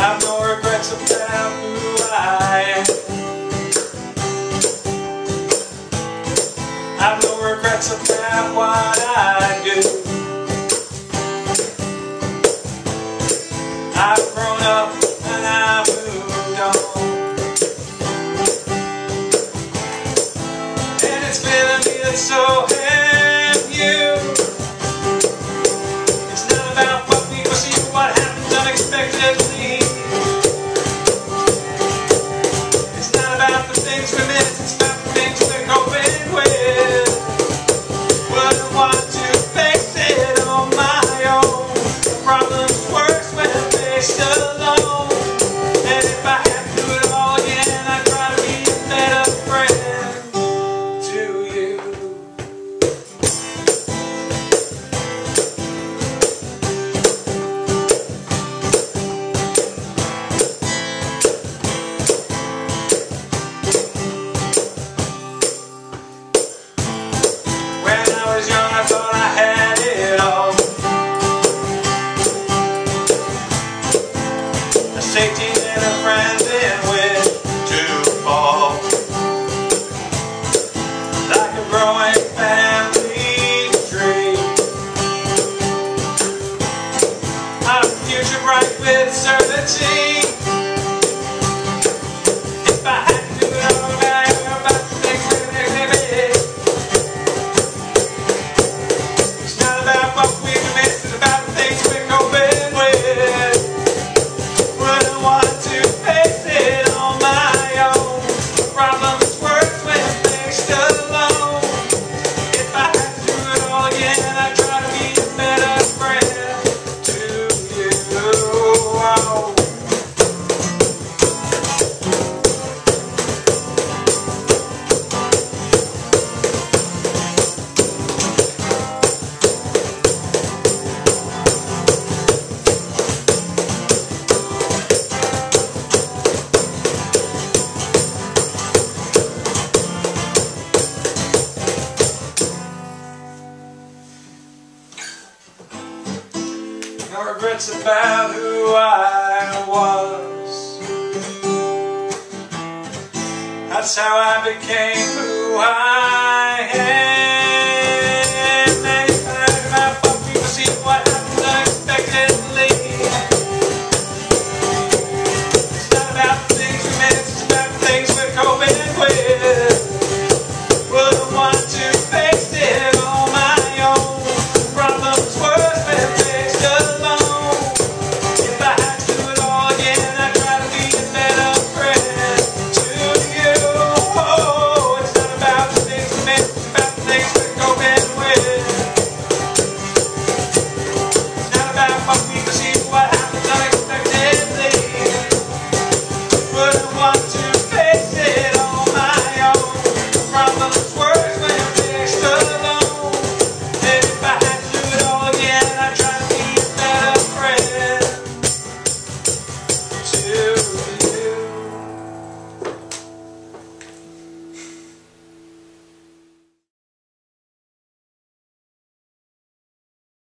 I've no regrets about who I am. I've no regrets about what I do. I've grown up and I've moved on. And it's feeling me that so have you. It's not about what we see, but what happens unexpectedly. It's not about the things we miss, it's about the things we're coping with. Wouldn't want to face it on my own. The problem's worse when faced alone. And if I had to do it all again, I'd try to be a better friend to you. When I was young, I thought I had it all. A safety net of friends in which to fall. Like a growing family tree. On a future bright with certainty. If I had to do it all about the things that make me big. It's not about what we miss, it's about the things we're coping with. Wouldn't want to face it on my own. The problem's worse when faced alone. If I had to do it all again, I'd try to be a better friend to you. Oh. No regrets about who I was. That's how I became who I am. And if I had my fuck, people see what happens unexpectedly. It's not about the things we miss, it's about the things we're coping with. Wouldn't want to face it on my own. The problem's worse when faced alone. If I had to do it all again, I'd try to be a better friend to you. Oh, it's not about the things we miss, it's about the things we're coping with. It's not about what we perceive.